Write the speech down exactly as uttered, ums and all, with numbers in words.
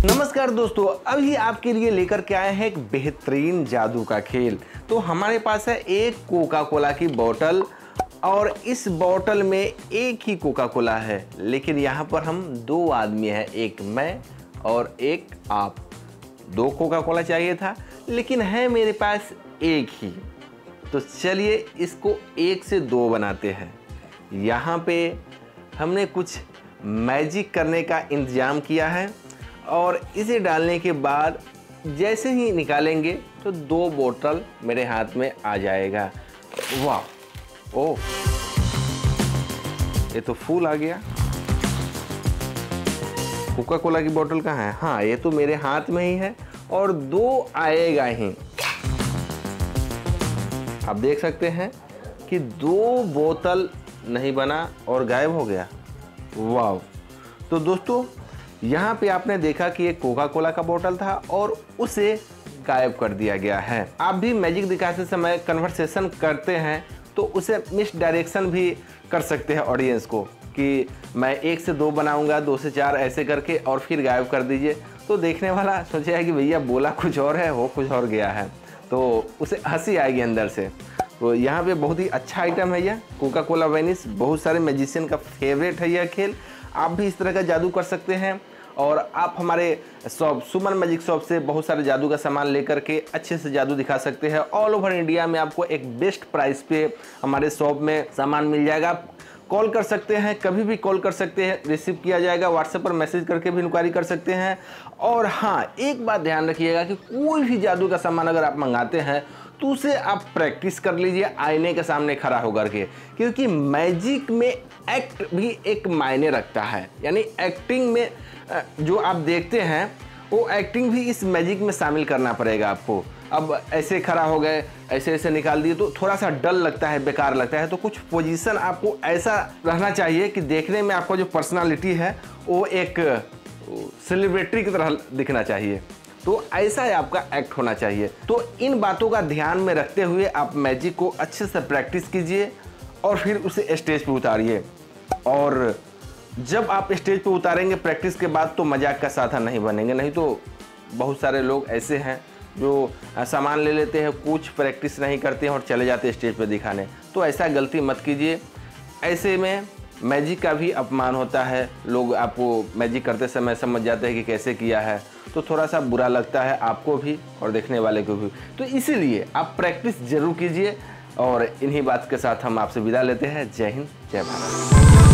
नमस्कार दोस्तों, अभी आपके लिए लेकर के आए हैं एक बेहतरीन जादू का खेल। तो हमारे पास है एक कोका कोला की बोतल और इस बोतल में एक ही कोका कोला है, लेकिन यहाँ पर हम दो आदमी हैं, एक मैं और एक आप। दो कोका कोला चाहिए था लेकिन है मेरे पास एक ही, तो चलिए इसको एक से दो बनाते हैं। यहाँ पे हमने कुछ मैजिक करने का इंतज़ाम किया है और इसे डालने के बाद जैसे ही निकालेंगे तो दो बोतल मेरे हाथ में आ जाएगा। वाह, ओह, ये तो फूल आ गया। कोका कोला की बोतल कहाँ है? हाँ, ये तो मेरे हाथ में ही है और दो आएगा ही। आप देख सकते हैं कि दो बोतल नहीं बना और गायब हो गया। वाह! तो दोस्तों, यहाँ पे आपने देखा कि एक कोका कोला का बोतल था और उसे गायब कर दिया गया है। आप भी मैजिक दिखाते समय कन्वर्सेशन करते हैं तो उसे मिस डायरेक्शन भी कर सकते हैं ऑडियंस को कि मैं एक से दो बनाऊंगा, दो से चार ऐसे करके और फिर गायब कर दीजिए। तो देखने वाला सोचेगा कि भैया बोला कुछ और है, हो कुछ और गया है, तो उसे हंसी आएगी अंदर से। तो यहाँ पे बहुत ही अच्छा आइटम है यह कोका कोला वेनिस। बहुत सारे मैजिशियन का फेवरेट है यह खेल। आप भी इस तरह का जादू कर सकते हैं और आप हमारे शॉप सुमन मैजिक शॉप से बहुत सारे जादू का सामान लेकर के अच्छे से जादू दिखा सकते हैं। ऑल ओवर इंडिया में आपको एक बेस्ट प्राइस पे हमारे शॉप में सामान मिल जाएगा। आप कॉल कर सकते हैं, कभी भी कॉल कर सकते हैं, रिसीव किया जाएगा। व्हाट्सएप पर मैसेज करके भी इंक्वायरी कर सकते हैं। और हाँ, एक बात ध्यान रखिएगा कि कोई भी जादू का सामान अगर आप मंगाते हैं तो उसे आप प्रैक्टिस कर लीजिए आईने के सामने खड़ा होकर के, क्योंकि मैजिक में एक्ट भी एक मायने रखता है। यानी एक्टिंग में जो आप देखते हैं वो एक्टिंग भी इस मैजिक में शामिल करना पड़ेगा आपको। अब ऐसे खड़ा हो गए, ऐसे ऐसे निकाल दिए तो थोड़ा सा डल लगता है, बेकार लगता है। तो कुछ पोजीशन आपको ऐसा रहना चाहिए कि देखने में आपका जो पर्सनालिटी है वो एक सेलिब्रिटी की तरह दिखना चाहिए। तो ऐसा है आपका एक्ट होना चाहिए। तो इन बातों का ध्यान में रखते हुए आप मैजिक को अच्छे से प्रैक्टिस कीजिए और फिर उसे स्टेज पे उतारिए। और जब आप स्टेज पे उतारेंगे प्रैक्टिस के बाद तो मजाक का साथी नहीं बनेंगे। नहीं तो बहुत सारे लोग ऐसे हैं जो सामान ले लेते हैं, कुछ प्रैक्टिस नहीं करते हैं और चले जाते हैं स्टेज पे दिखाने। तो ऐसा गलती मत कीजिए। ऐसे में मैजिक का भी अपमान होता है। लोग आपको मैजिक करते समय समझ जाते हैं कि कैसे किया है, तो थोड़ा सा बुरा लगता है आपको भी और देखने वाले को भी। तो इसीलिए आप प्रैक्टिस जरूर कीजिए। और इन्हीं बात के साथ हम आपसे विदा लेते हैं। जय हिंद, जय भारत।